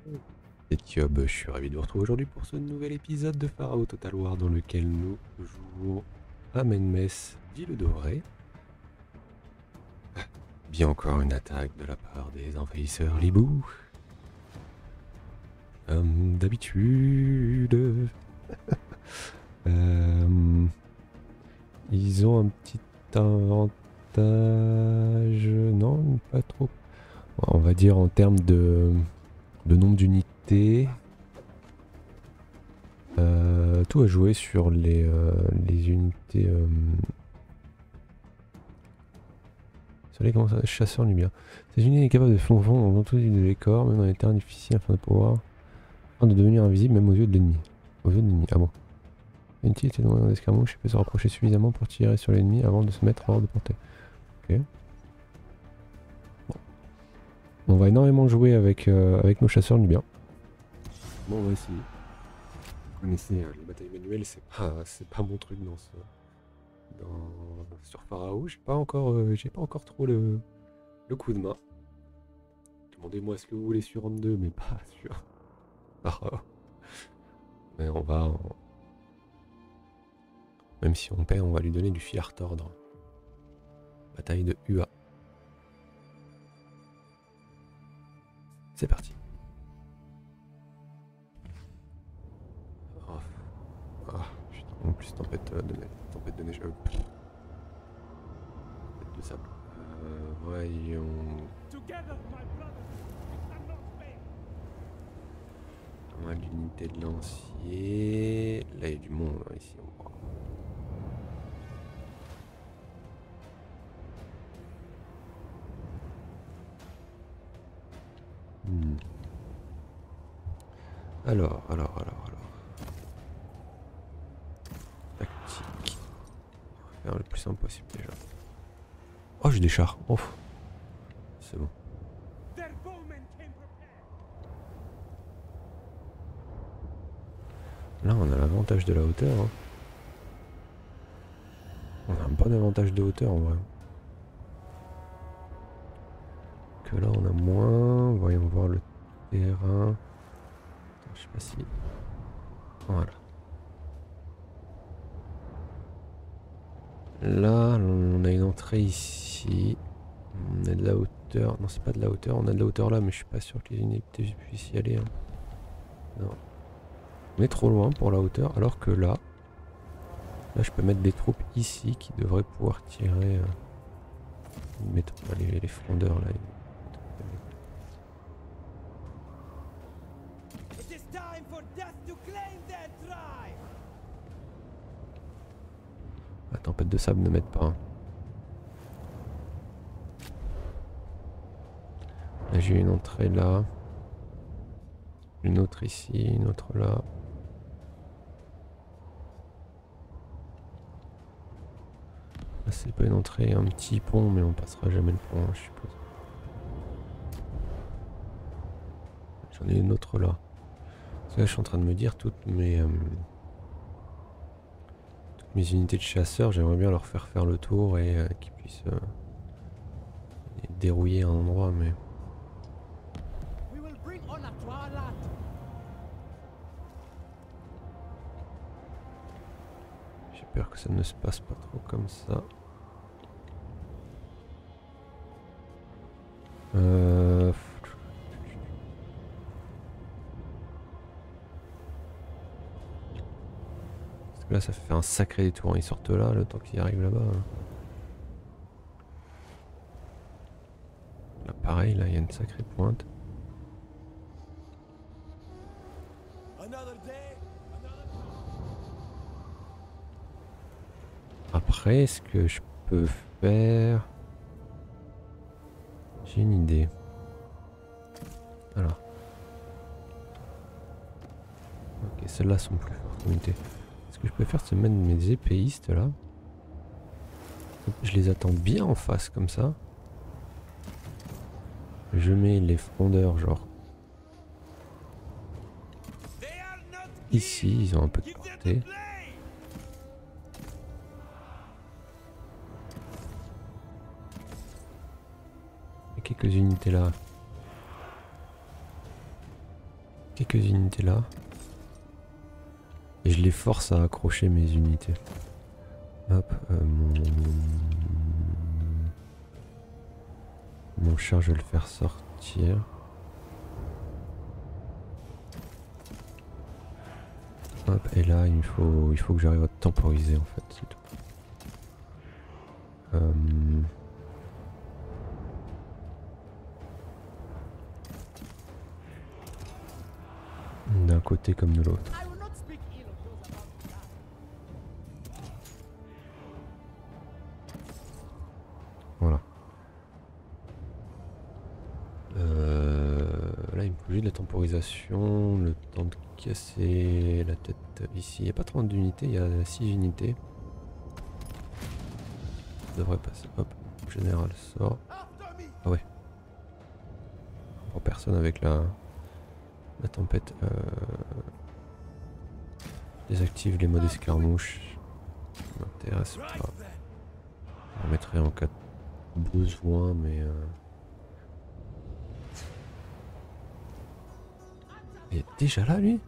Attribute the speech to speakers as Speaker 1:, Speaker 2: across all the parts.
Speaker 1: Et Thiob, je suis ravi de vous retrouver aujourd'hui pour ce nouvel épisode de Pharaoh Total War dans lequel nous jouons à Menmès, ville dorée. Bien encore une attaque de la part des envahisseurs Libou. Comme d'habitude. Ils ont un petit avantage. Non, pas trop. On va dire en termes de nombre d'unités. Tout a joué sur les unités. Sur les chasseurs nubiens. Ces unités sont capables de fondre dans tous les décors, même dans les terrains difficiles, afin de devenir invisible même aux yeux de l'ennemi. Aux yeux de l'ennemi, ah bon. Une utilité dans l'escarmouche peut se rapprocher suffisamment pour tirer sur l'ennemi avant de se mettre hors de portée. Ok. Bon. On va énormément jouer avec nos chasseurs nubiens. Bon, on va essayer. Vous connaissez les batailles manuelles, c'est pas mon truc sur Pharaoh. J'ai pas encore trop le coup de main. Demandez-moi ce que vous voulez sur Rome 2, mais pas sur Pharaoh. Mais même si on perd, on va lui donner du fil à retordre. Bataille de UA. C'est parti. Putain, en plus tempête de neige. Tempête de neige. Tempête de sable. Voyons. Pas mal d'unités de lanciers. Là, il y a du monde ici. On croit. Alors. Tactique. On va faire le plus simple possible déjà. Oh, j'ai des chars. Oh. C'est bon. Là, on a l'avantage de la hauteur. Hein. On a un bon avantage de hauteur en vrai. Que là, on a moins. Voyons voir le terrain. Attends, je sais pas si. Voilà. Là, on a une entrée ici. On a de la hauteur. Non, c'est pas de la hauteur. On a de la hauteur là, mais je suis pas sûr que les unités puissent y aller. Hein. Non. On est trop loin pour la hauteur, alors que là, je peux mettre des troupes ici qui devraient pouvoir tirer. Mettre les frondeurs là. La tempête de sable ne m'aide pas. Hein. Là j'ai une entrée là. Une autre ici, une autre là. Là c'est pas une entrée, un petit pont, mais on passera jamais le pont, hein, je suppose. J'en ai une autre là. Parce que là je suis en train de me dire toutes mes unités de chasseurs, j'aimerais bien leur faire le tour et qu'ils puissent dérouiller un endroit, mais... J'ai peur que ça ne se passe pas trop comme ça. Parce que là ça fait un sacré détour, ils sortent là le temps qu'ils arrivent là-bas. Hein. Là pareil, là il y a une sacrée pointe. Après, ce que je peux faire... J'ai une idée. Alors. Ok, celles-là sont plus fortes unités. Ce que je peux faire, c'est mettre mes épéistes là. Je les attends bien en face comme ça. Je mets les frondeurs genre ici, ils ont un peu de portée. Il y a quelques unités là. quelques unités là. Et je les force à accrocher mes unités. Hop, mon char, je vais le faire sortir. Hop, et là, il faut que j'arrive à temporiser en fait, c'est tout. D'un côté comme de l'autre. Voilà. Là, il me faut juste de la temporisation, le temps de casser la tête ici. Il n'y a pas 30 d'unités, il y a 6 unités. Ça devrait passer. Hop, général sort. Ah ouais. On prend personne avec la tempête. Désactive les modes escarmouche. Ça m'intéresse pas. On mettrait en cas de besoin, mais... Il est déjà là, lui?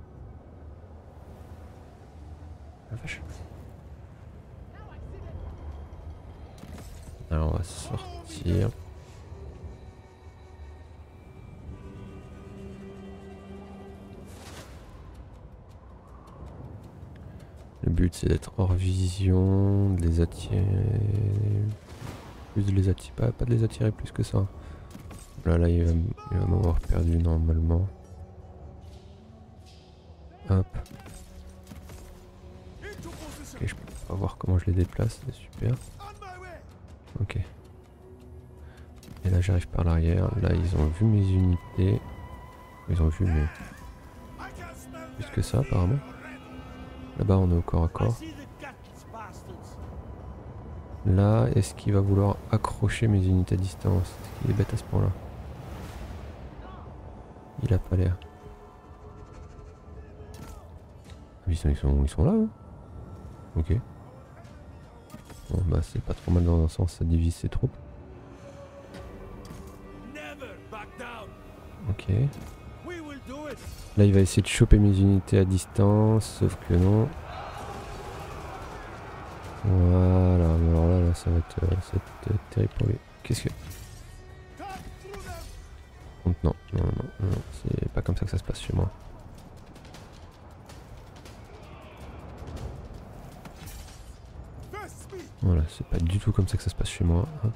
Speaker 1: La vache. Alors on va sortir. Le but c'est d'être hors vision, de les attirer... Plus de les attirer... Pas de les attirer plus que ça. Là il va m'avoir perdu normalement. Hop. Ok, je peux pas voir comment je les déplace, c'est super. Ok. Et là j'arrive par l'arrière, là ils ont vu mes unités. Ils ont vu mes... Plus que ça apparemment. Là-bas on est au corps à corps. Là, est-ce qu'il va vouloir accrocher mes unités à distance? Est-ce qu'il est bête à ce point-là? Il a pas l'air. Ils sont là, hein. Ok. Bon bah c'est pas trop mal dans un sens, ça divise ses troupes. Ok. Là il va essayer de choper mes unités à distance, sauf que non. Voilà, alors là ça va être terrible pour lui. Qu'est-ce que... Non, c'est pas comme ça que ça se passe chez moi. Voilà, c'est pas du tout comme ça que ça se passe chez moi. Hop.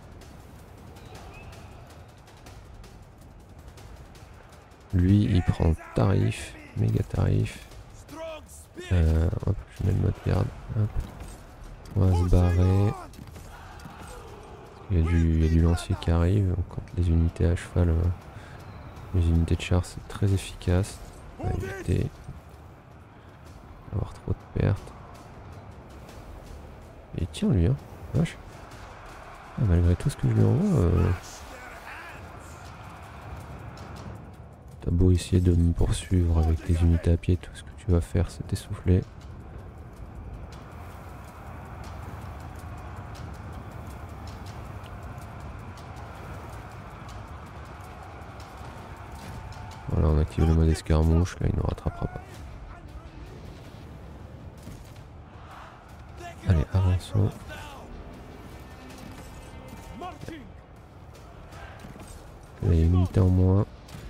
Speaker 1: Lui, il prend tarif, méga tarif. Hop, je mets le mode garde. Hop. On va se barrer. Il y a du lancier qui arrive. Donc quand les unités à cheval, les unités de char, c'est très efficace. On va éviter d'avoir trop de pertes. Et tiens lui, hein, vache. Ah, malgré tout ce que je lui envoie, t'as beau essayer de me poursuivre avec tes unités à pied, tout ce que tu vas faire c'est t'essouffler. Voilà, on active le mode escarmouche, là il ne rattrapera pas. Allez, avançons. Là, il y a une unité en moins.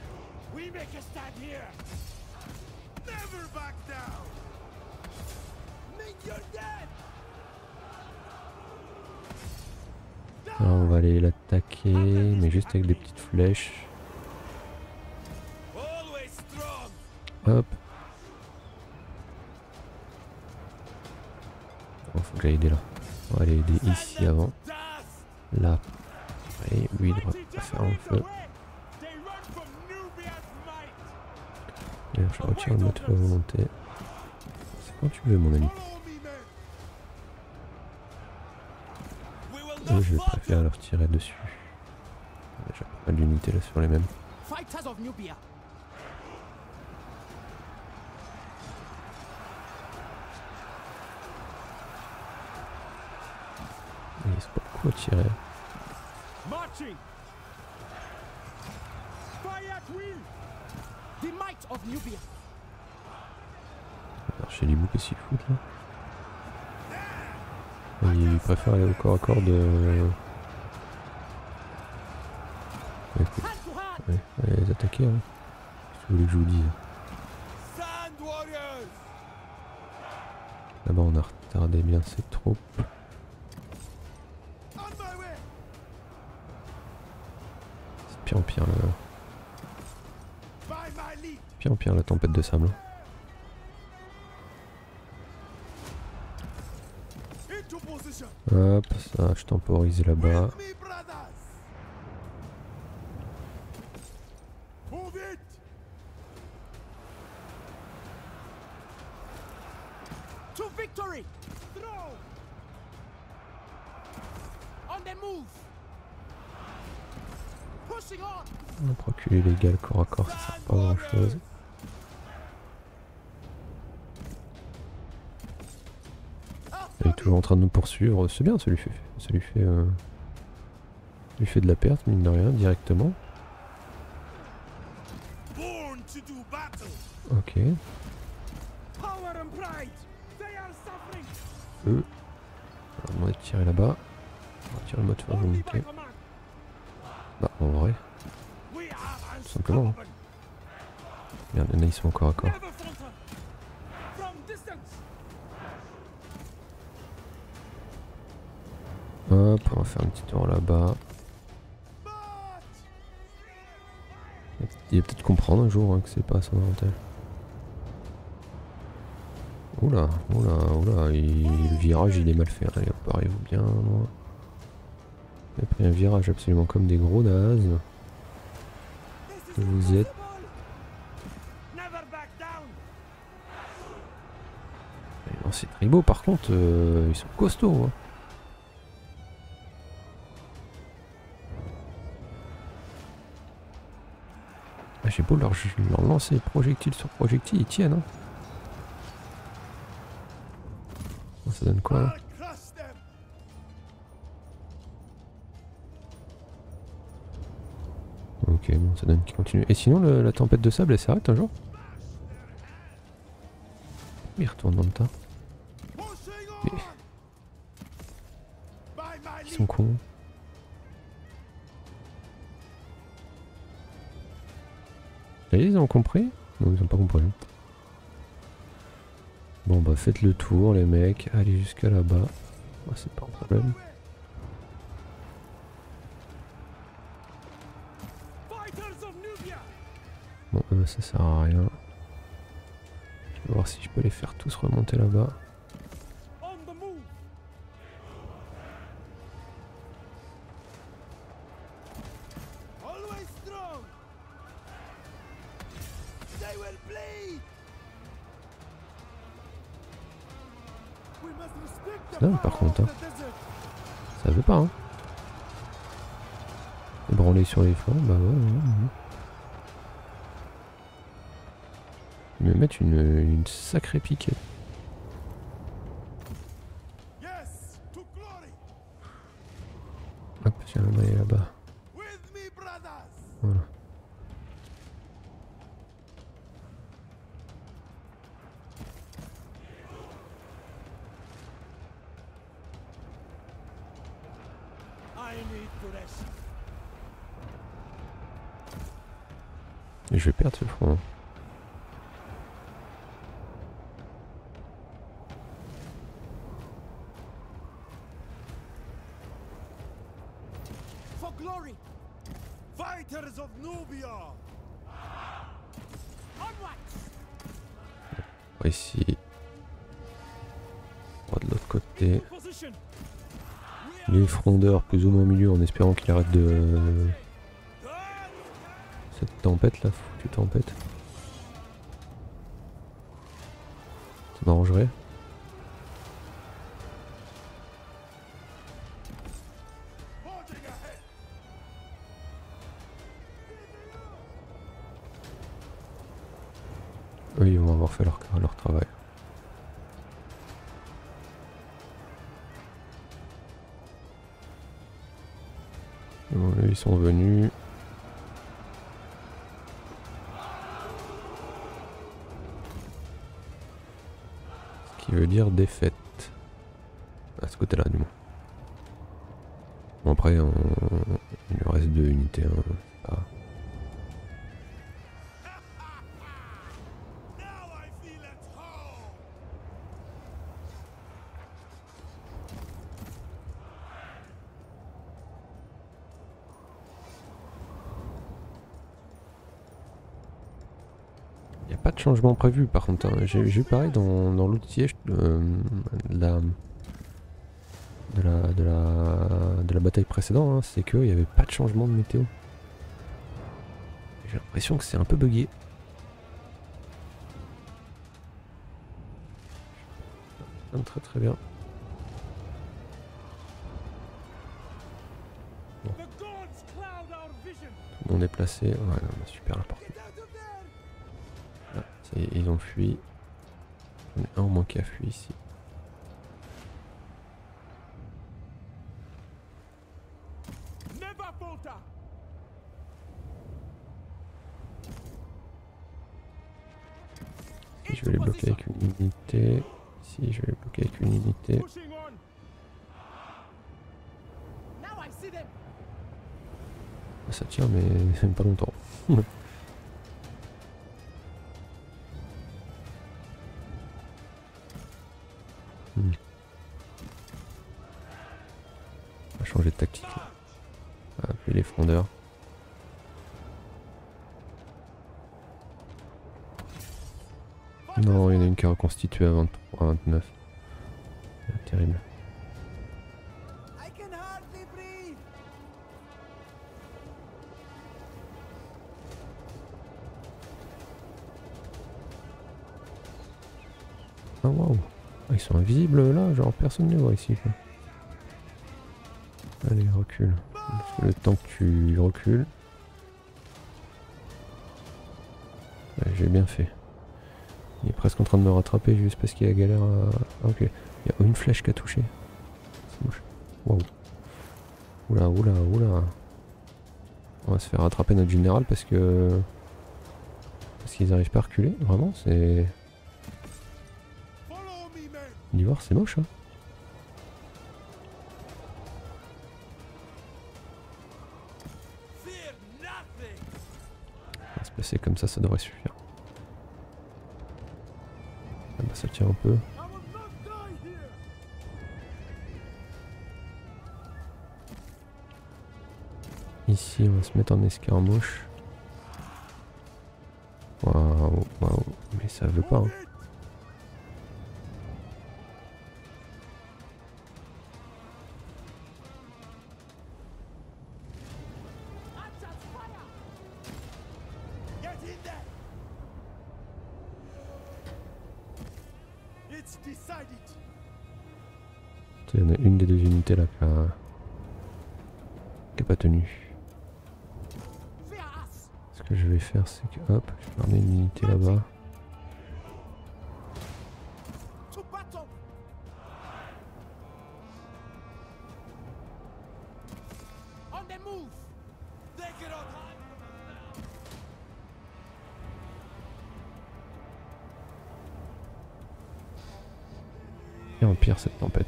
Speaker 1: Alors on va aller l'attaquer, mais juste avec des petites flèches. Hop. Bon, faut que j'aille aider là. On va aller aider ici avant. Là. Et lui il devrait pas faire un feu. D'ailleurs je retire le moteur à volonté. C'est quand tu veux mon ami. Et je préfère leur tirer dessus. Déjà pas mal d'unités là sur les mêmes. Il reste pas beaucoup à tirer. Alors chez les boucs, qu'est-ce qu'ils foutent là? Il préfère aller au corps à corps de... Écoute, ouais, allez les attaquer, hein. Qu'est-ce que vous voulez que je vous dise? Là-bas on a retardé bien ces troupes. C'est pire en pire là. Pire en pire la tempête de sable. Hop, ça je temporise là-bas. On va procurer légal corps à corps, ça sert pas à grand chose. Il est toujours en train de nous poursuivre, c'est bien, ça lui fait de la perte, mine de rien, directement. Ok. On va demander de tirer là-bas. On va tirer le mode volonté. Bah, en vrai. Tout simplement. Hein. Merde, il y en a, ils sont encore à corps. Hop, on va faire un petit tour là-bas. Il va peut-être comprendre un jour hein, que c'est pas son avantage. Oula, oula, oula, le virage il est mal fait. Allez, parez-vous bien loin. Il a pris un virage absolument comme des gros nazes. Que vous êtes. Les ces tribaux par contre, ils sont costauds. Hein. Ah, j'ai beau leur lancer projectile sur projectile, ils tiennent. Hein. Ça donne quoi là? Ok, bon, ça donne qu'il continue. Et sinon, la tempête de sable, elle s'arrête un jour? Il retourne dans le tas. Mais... Ils sont cons. Et ils ont compris? Non, ils ont pas compris. Bon bah faites le tour les mecs, allez jusqu'à là-bas. Oh, c'est pas un problème. Bon ça sert à rien. Je vais voir si je peux les faire tous remonter là-bas. Non, par contre, hein. Ça veut pas, hein. Branler sur les flancs, bah ouais. Ils me mettent une sacrée piquée. Hop, tiens, on va aller là-bas. Voilà. Et je vais perdre ce front. Ici. On va de l'autre côté. Les frondeurs plus ou moins au milieu en espérant qu'il arrête de... Cette tempête là, foutue tempête. Ça m'arrangerait. Oui, ils vont avoir fait leur travail. Bon, là, ils sont venus. qui veut dire défaite. À ce côté-là, du moins. Bon, après, il lui reste 2 unités. Hein. Ah. Il n'y a pas de changement prévu, par contre. Hein. J'ai vu pareil dans l'outillage de la bataille précédente, hein, c'est qu'il n'y avait pas de changement de météo. J'ai l'impression que c'est un peu bugué. Très très bien. Bon. Tout le monde est placé. Ouais, non, bah, super important. Là, ça y est, ils ont fui. Il y en a un au moins qui a fui ici. Ici, je vais les bloquer avec une unité. Ici, je vais les bloquer avec une unité. Ça tire, mais pas longtemps. On va changer de tactique. Là. On va appeler les frondeurs. Non, il y en a une qui est reconstituée à 23, 29. C'est terrible. Ah waouh, ils sont invisibles là, genre personne ne les voit ici quoi. Allez, recule. Parce que le temps que tu recules. Ouais, j'ai bien fait. Il est presque en train de me rattraper juste parce qu'il a galère à... Ah, ok, il y a une flèche qui a touché. C'est moche. Waouh. Oula, oula, oula. On va se faire rattraper notre général parce que... Parce qu'ils n'arrivent pas à reculer, vraiment, c'est... L'ivoire, c'est moche, hein. On va se placer comme ça devrait suffire. Ah bah ça tire un peu. Ici, on va se mettre en escarmouche. Waouh, waouh, mais ça veut pas, hein. Il y en a une des 2 unités là qui a pas tenu. Ce que je vais faire, c'est que hop, je vais ramener une unité là-bas. Et en pire cette tempête.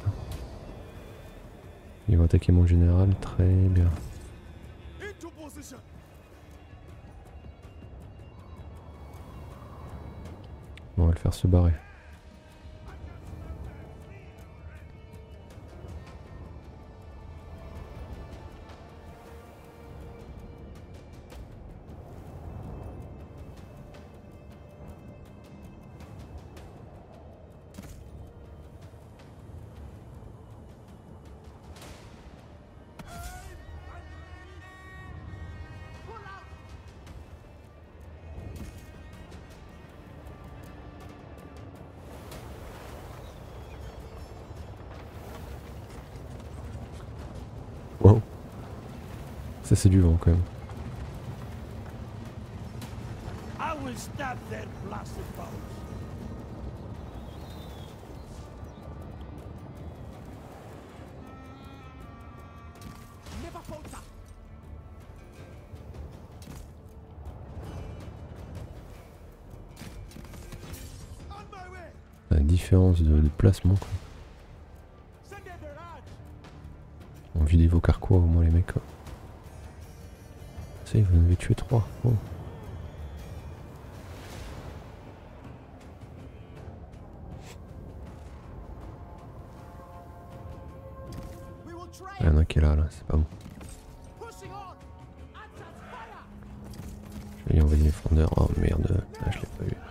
Speaker 1: Ils vont attaquer mon général, très bien. Bon, on va le faire se barrer. Wow. Ça c'est du vent quand même. La différence de placement quoi. On vit des Vocarquois au moins les mecs quoi. Ça vous en avez tué 3. Oh. Il y en a qui est là, c'est pas bon. Je vais y envoyer les fondeurs. Oh merde, là je l'ai pas eu.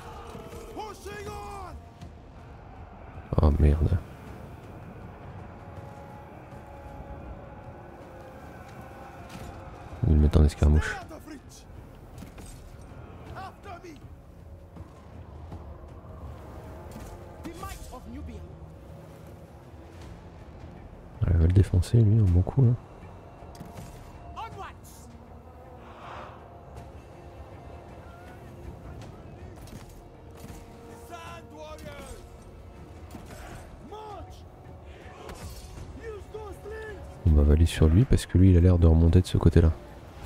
Speaker 1: Oh merde. Je vais le mettre en escarmouche. Il va le défoncer lui, un bon coup. Hein. On va aller sur lui parce que lui il a l'air de remonter de ce côté là.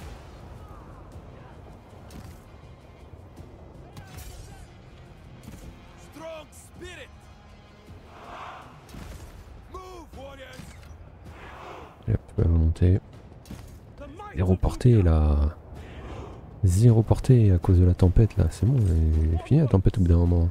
Speaker 1: Et hop, on va monter. Zéro portée là. Zéro portée à cause de la tempête là. C'est bon, elle est finie la tempête au bout d'un moment.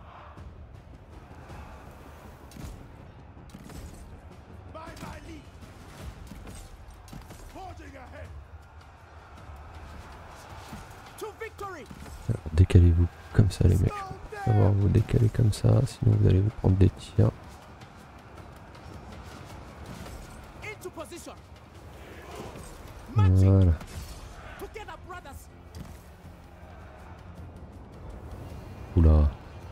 Speaker 1: Alors, décalez-vous comme ça les mecs. Faut savoir vous décaler comme ça, sinon vous allez vous prendre des tirs. Voilà. Oula.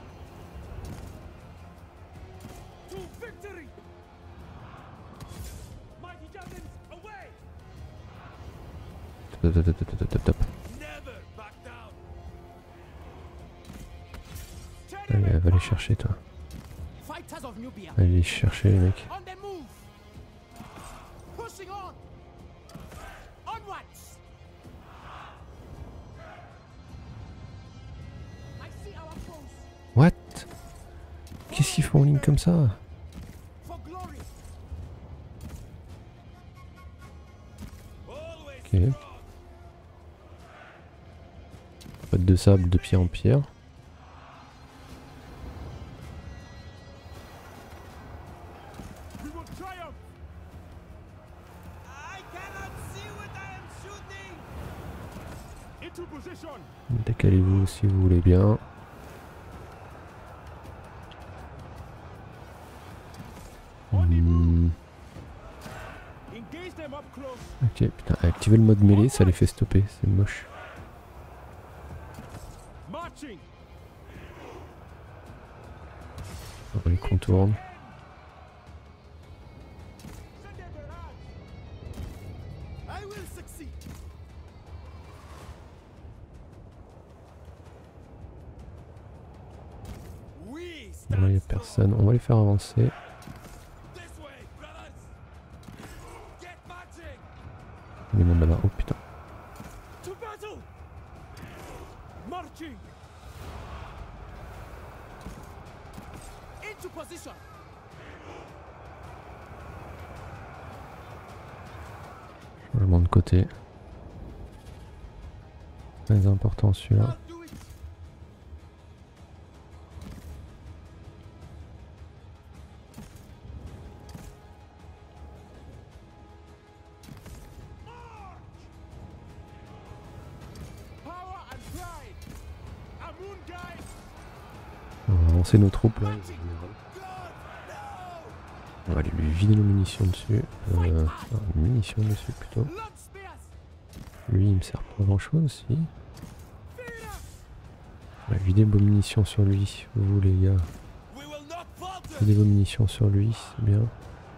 Speaker 1: Top. Allez, va les chercher toi. Allez les chercher les mecs. What? Qu'est-ce qu'ils font en ligne comme ça? Ok. Pas de sable de pierre en pierre. Décalez-vous si vous voulez bien. Ok, putain, activer le mode mêlée, ça les fait stopper, c'est moche. On les contourne. Bon, là, il n'y a personne, on va les faire avancer. Il y a du monde là-bas, oh putain. Changement de côté. Très important celui-là. On va avancer nos troupes là. On va aller lui vider nos munitions dessus. Munitions dessus plutôt. Lui il me sert pas grand chose aussi. On va vider vos munitions sur lui. Vous les gars. Videz vos munitions sur lui, c'est bien.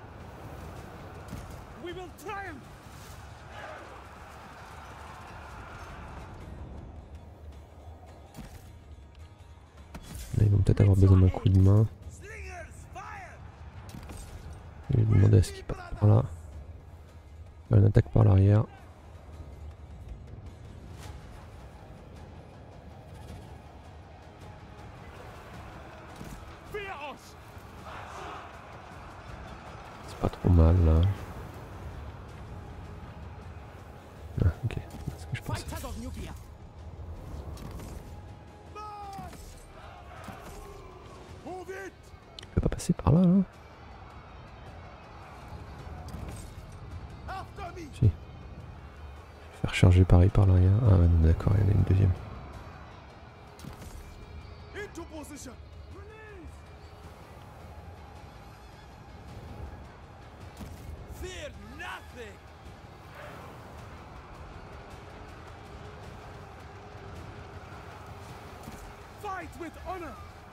Speaker 1: Là ils vont peut-être avoir besoin d'un coup de main. Je vais demander à ce qu'il passe par là. On attaque par l'arrière. C'est pas trop mal là. Ah, ok, c'est ce que je pensais. Je peux pas passer par là, là. Si. Je vais faire charger pareil par l'arrière. Ah ouais, non, d'accord, il y en a une deuxième.
Speaker 2: Fight with honor.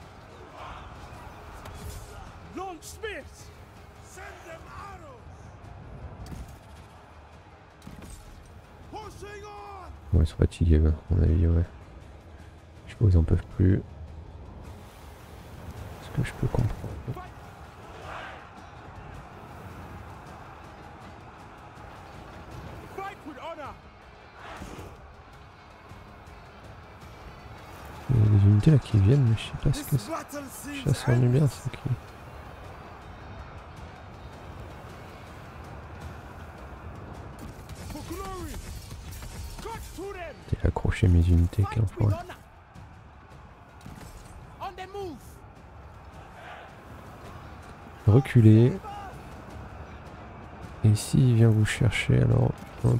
Speaker 2: Launch spears. Send them arrows. Pushing on.
Speaker 1: Bon, ils sont fatigués, à mon avis, ouais. Je sais pas où ils en peuvent plus. Est-ce que je peux comprendre?
Speaker 2: Fight with honor.
Speaker 1: Il y a des unités là qui viennent, mais je sais pas ce que c'est. Chasseur nubien, c'est qui? J'ai accroché mes unités, quel point. Reculez. Et s'il vient vous chercher, alors... Hop.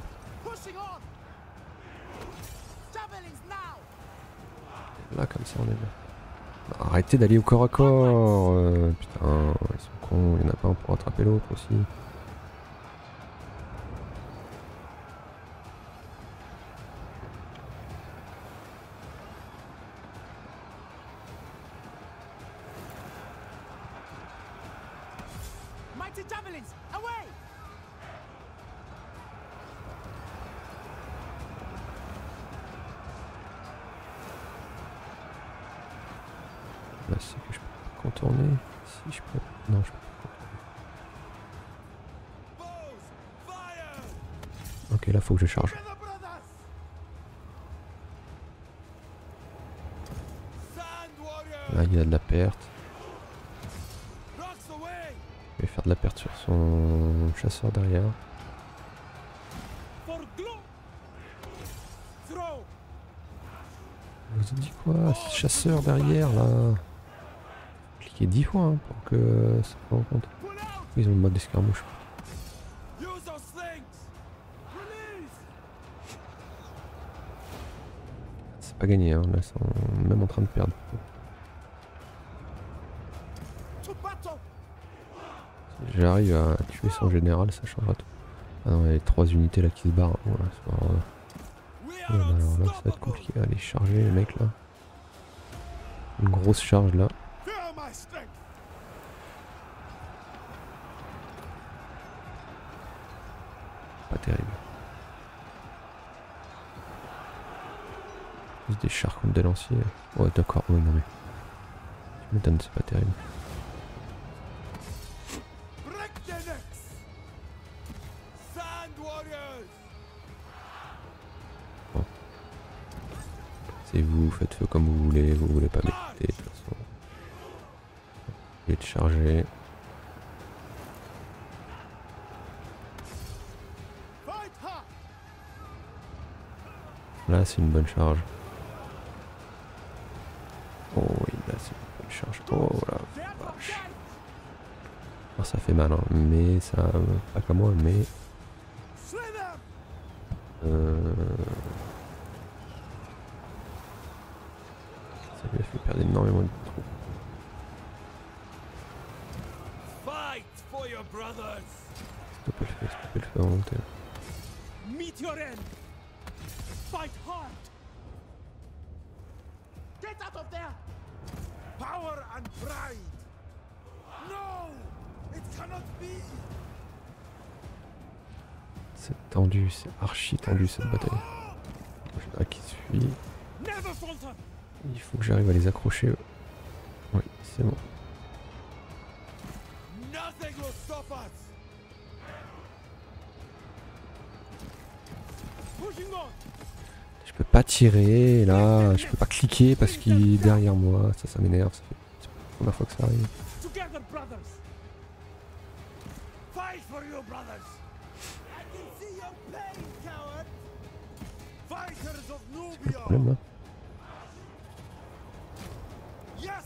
Speaker 1: Là, comme ça, on est là. Arrêtez d'aller au corps à corps. Putain, ils sont cons. Il y en a pas un pour attraper l'autre aussi. Là, c'est que je peux contourner. Si je peux. Non, je peux pas. Ok, là, faut que je charge. Là, il y a de la perte. Je vais faire de la perte sur son chasseur derrière. Je vous ai dit quoi? Ce chasseur derrière, là. Cliquez 10 fois hein, pour que ça prenne en compte. Ils ont le mode d'escarmouche. C'est pas gagné, hein. Là, ils sont même en train de perdre. Si j'arrive à tuer son général, ça changera tout. Ah non, il y a les 3 unités là qui se barrent. Voilà, alors là, ça va être compliqué. Allez, charger les mecs là. Une grosse charge là. Pas terrible. Juste des chars contre des lanciers. Ouais, d'accord, oui, non mais. Tu m'étonnes, c'est pas terrible. Bon. C'est vous, faites feu comme vous voulez pas m'écouter de toute façon. Je vais être chargé. Là, c'est une bonne charge. Oh oui, là, c'est une bonne charge. Oh la vache. Oh, ça fait mal, hein. Mais ça... Pas comme moi, mais... Ça lui a fait perdre énormément de troupes. Stoppez le feu en montée.
Speaker 2: Meet your end. Fight hard. Get out of there. Power and pride. No, it cannot be.
Speaker 1: C'est tendu, c'est archi tendu cette bataille. Je sais pas qui suit. Il faut que j'arrive à les accrocher. Oui, c'est bon. Je peux pas tirer là, je peux pas cliquer parce qu'il est derrière moi, ça m'énerve, c'est la première fois que ça arrive.
Speaker 2: brothers. Fight for your brothers. I can see your pain, coward. Fighters of Nubia.
Speaker 1: Problème là.
Speaker 2: Yes.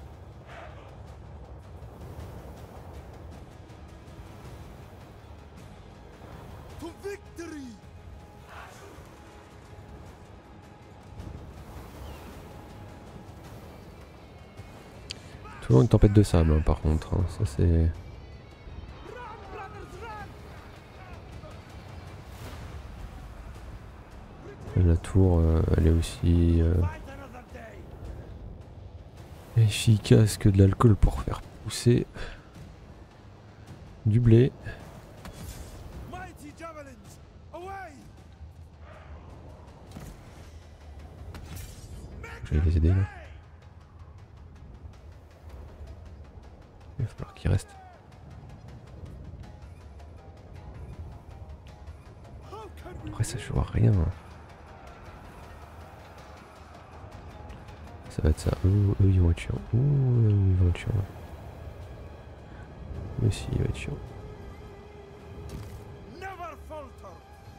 Speaker 2: To victory.
Speaker 1: Toujours une tempête de sable hein, par contre, hein. Ça c'est... La tour elle est aussi efficace que de l'alcool pour faire pousser du blé.
Speaker 2: Mighty javelins, away.
Speaker 1: Je vais les aider là. Il va falloir qu'ils restent. Après ça je vois rien. Ça va être ça. Eux ils vont être chiants. Ils vont être chiants. Lui aussi il va être chiant.
Speaker 2: Never falter.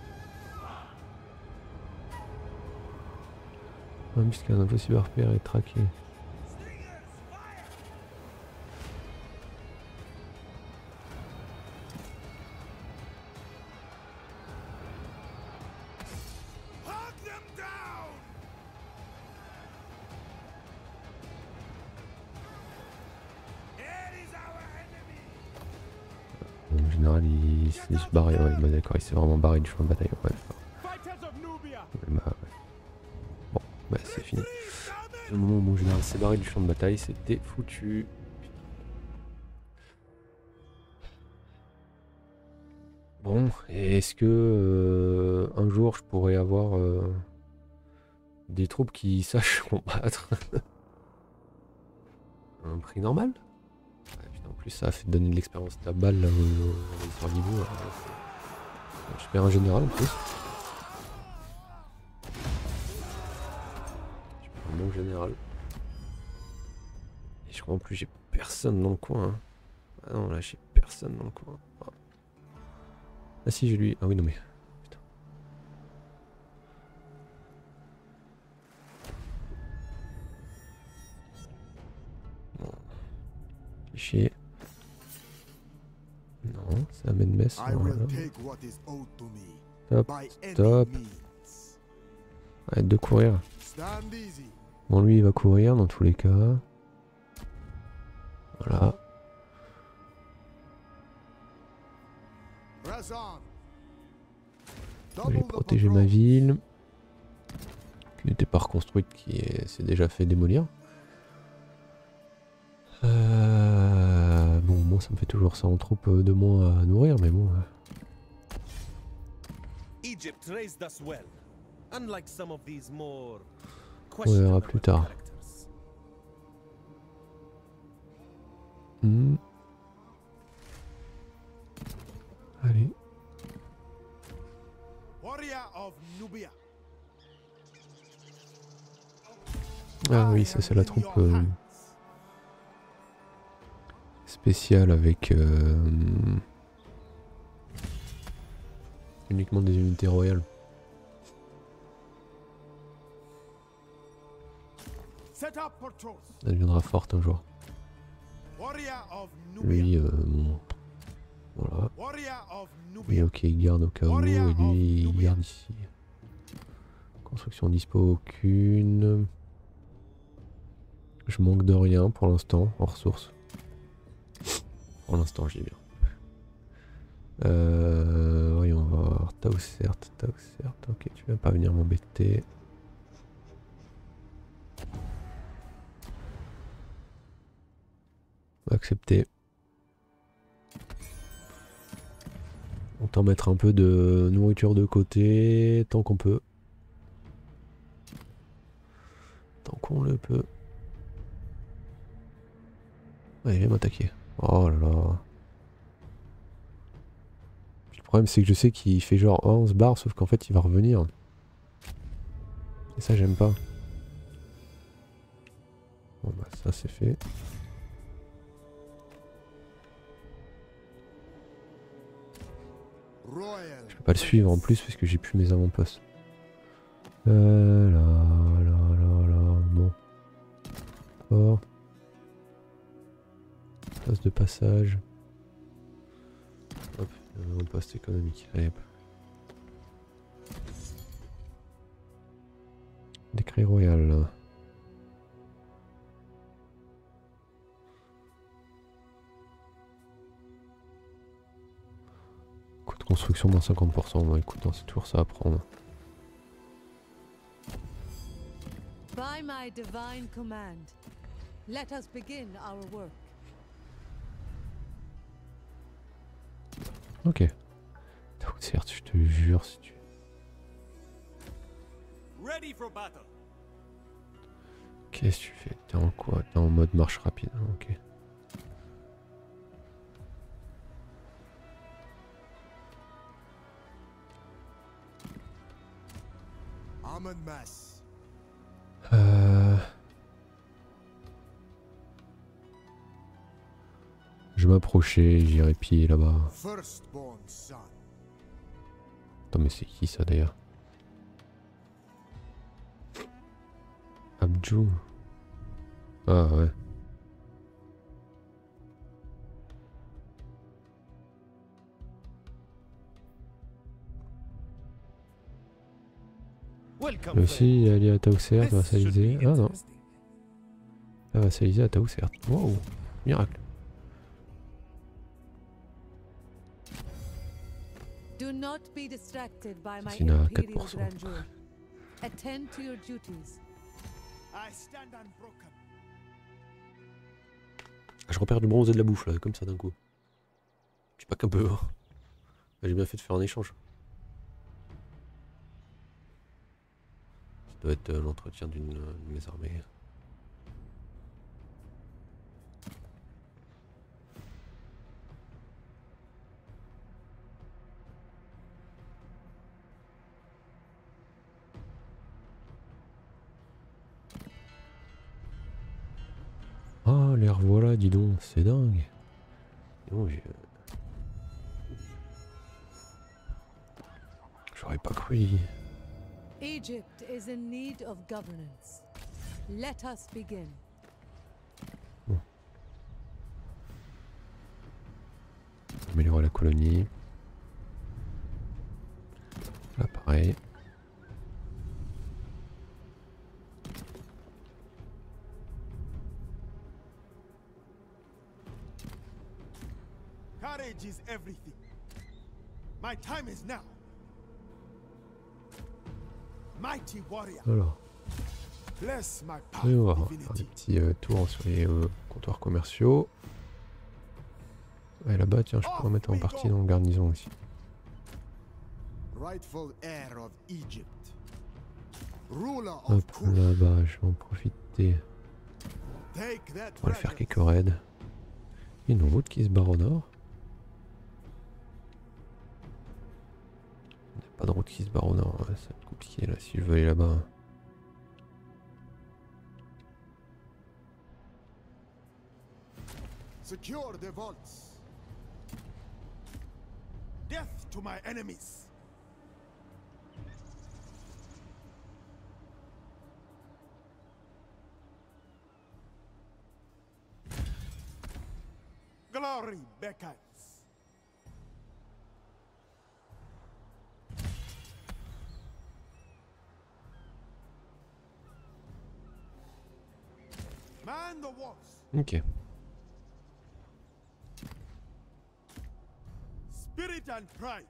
Speaker 1: Un muscle impossible à repérer et traquer.
Speaker 2: Hunt them down. Here is our enemy.
Speaker 1: En général il se barre. Ouais, bah d'accord, il s'est vraiment barré du champ de bataille. Ouais, d'accord.
Speaker 2: Fighters of Nubia.
Speaker 1: Bah, ouais. Bon, bah c'est fini. Au moment où mon général s'est barré du champ de bataille, c'était foutu. Bon, et est-ce que un jour je pourrais avoir des troupes qui sachent combattre à un prix normal? Ouais, putain, en plus ça a fait donner de l'expérience à balle là au niveau. Je perds un général en plus. Je perds un bon général. Et je crois en plus j'ai personne dans le coin. Hein. Ah non là j'ai personne dans le coin. Ah si j'ai lui. Ah oui non mais. Putain. Bon. Cliché. Non, ça amène Metz. Voilà. Stop, stop. Arrête de courir. Bon lui il va courir dans tous les cas. Voilà. J'ai protégé ma ville. Qui n'était pas reconstruite, qui s'est déjà fait démolir. Bon, moi ça me fait toujours ça en troupe de moins à nourrir, mais bon.
Speaker 3: Egypt raised us well, unlike some of these more
Speaker 1: On verra plus tard. Allez. Ah oui, ça c'est la troupe spéciale avec uniquement des unités royales. Elle deviendra forte un jour. Lui, bon, voilà. Lui, ok, il garde au cas où, et lui, il garde ici. Construction dispo, aucune. Je manque de rien pour l'instant, en ressources. Pour l'instant, j'y bien. Oui, on va voir. Tausert, ok, tu vas pas venir m'embêter. Accepter. On t'en mettre un peu de nourriture de côté, tant qu'on peut. Tant qu'on le peut. Allez, viens m'attaquer. Oh là là. Le problème c'est que je sais qu'il fait genre oh, on se barre, sauf qu'en fait il va revenir. Et ça j'aime pas. Bon bah ça c'est fait.
Speaker 2: Royal.
Speaker 1: Je peux pas le suivre en plus parce que j'ai plus mes avant-postes. Bon. Fort. Place de passage. Hop, avant-poste économique. Allez hop. Décret royal. Coût de construction moins 50%. Bon, écoute, c'est toujours ça à prendre.
Speaker 4: By my divine command, let us begin our work.
Speaker 1: Ok. Certes, je te jure, si tu...
Speaker 3: Ready for battle.
Speaker 1: Qu'est-ce que tu fais? T'es en quoi? T'es en mode marche rapide. Ok.
Speaker 2: Amon Mass.
Speaker 1: Je m'approchais, j'irai piller là-bas.
Speaker 2: Firstborn son.
Speaker 1: Attends, mais c'est qui ça d'ailleurs? Abju. Ah ouais.
Speaker 3: Welcome.
Speaker 1: Lui aussi, il est allié à Taousert,
Speaker 3: This should
Speaker 1: vassalisé.
Speaker 3: be
Speaker 1: Ah non,
Speaker 3: interesting.
Speaker 1: pas vassalisé à Taousert. Wow, miracle.
Speaker 4: Do not be distracted by my
Speaker 1: Assassinat à
Speaker 4: imperial
Speaker 1: 4%.
Speaker 4: grandeur. Attend to your duties.
Speaker 2: I stand unbroken.
Speaker 1: Ah, je repère du bronze et de la bouffe là, comme ça d'un coup. Je sais pas qu'un peu. Hein. J'ai bien fait de faire un échange. Ça doit être l'entretien d'une de mes armées. Ah, les revoilà, dis donc, c'est dingue. Dis donc, j'aurais pas cru.
Speaker 4: Egypt is in need of governance. Let us begin.
Speaker 1: Améliorer la colonie. Là, pareil.
Speaker 2: Courage is everything. My time is now. Mighty warrior.
Speaker 1: Alors,
Speaker 2: Bless my path,
Speaker 1: et on va faire des
Speaker 2: divinity.
Speaker 1: petits tours sur les comptoirs commerciaux. Et là-bas, tiens, je peux en mettre en partie dans le garnison aussi.
Speaker 2: Rightful heir of Egypt. Ruler of
Speaker 1: Hop,
Speaker 2: Kush.
Speaker 1: là-bas, je vais en profiter
Speaker 2: Take that
Speaker 1: pour aller faire
Speaker 2: treasure.
Speaker 1: quelques raids. Il y a une route qui se barre au nord. Il n'y a pas de route qui se barre au nord, ouais, ça va être compliqué là si je veux aller là-bas.
Speaker 2: Secure the vaults. Death to my enemies. Glory beckons. Man the walls.
Speaker 1: Ok.
Speaker 2: Spirit and pride.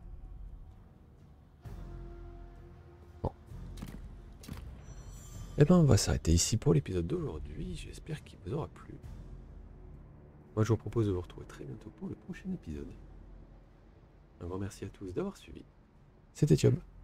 Speaker 1: Eh ben, on va s'arrêter ici pour l'épisode d'aujourd'hui. J'espère qu'il vous aura plu. Moi, je vous propose de vous retrouver très bientôt pour le prochain épisode. Un grand merci à tous d'avoir suivi. C'était Thiob.